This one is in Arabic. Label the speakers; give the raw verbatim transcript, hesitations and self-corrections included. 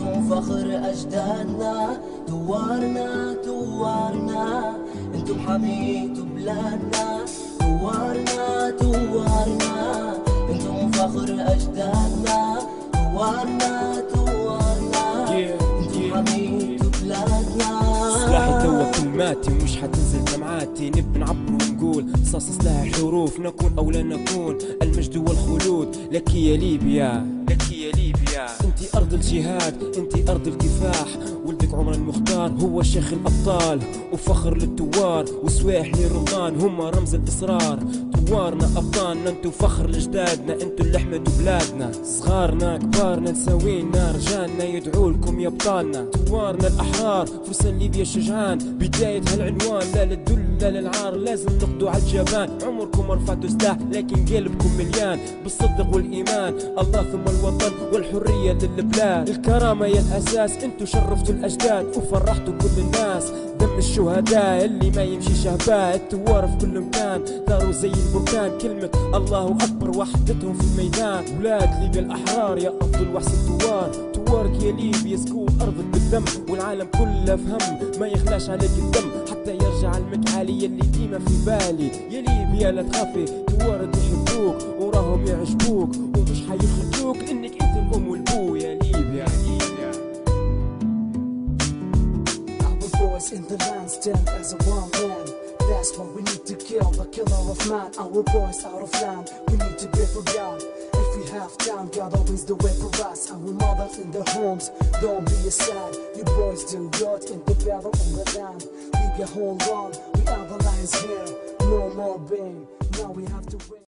Speaker 1: انتم فخر أجدادنا، دوارنا دوارنا، انتم حميتوا بلادنا، دوارنا دوارنا، انتم فخر أجدادنا، دوارنا دوارنا، انتم حميتوا بلادنا.
Speaker 2: سلاحي توا كلماتي ومش حتنزل دمعاتي، نبي نعبر ونقول صاص سلاح حروف، نكون أو لا نكون، المجد والخلود لك يا ليبيا، لك يا ليبيا. انتي أرض الجهاد، انتي أرض الكفاح، ولدك عمر المختار هو شيخ الأبطال، وفخر للتوار وسواح لرمضان هم رمز الإصرار. توارنا أبطالنا انتو فخر لجدادنا، انتو اللي حمتوا بلادنا، صغارنا كبارنا نساوينا رجالنا يدعوا لكم يا ابطالنا. توارنا الأحرار فرسان ليبيا شجعان، بداية هالعنوان لا للذل لا للعار، لازم نقضوا على الجبان. عمركم ما رفعتوا سلاح لكن قلبكم مليان بالصدق والإيمان، الله ثم الوطن والحرية للبلاد. الكرامة يا الأساس، انتو شرفتوا الأجداد وفرحتوا كل الناس. دم الشهداء اللي ما يمشي شهباء، التوار في كل مكان ثاروا زي البركان، كلمة الله أكبر وحدتهم في الميدان. ولاد ليبيا الأحرار يا أفضل وحسن توار، توارك يا ليبيا سكون أرضك بالدم، والعالم كله فهم ما يخلاش عليك الدم، حتى يرجع المكعالي اللي ديما في بالي. يا ليبيا لا تخافي، توارك يحبوك وراهم يعجبوك، ومش حيخرجوك لأنك أنت الأم والبو يا ليبيا.
Speaker 3: In the land stand as a one man, that's why we need to kill the killer of man. Our boys out of land, we need to be for God. If we have time, God always the way for us. Our mothers in their homes, don't be sad. You boys do good in the battle on the land. Libya, hold on, we are the lions here. No more pain, now we have to win.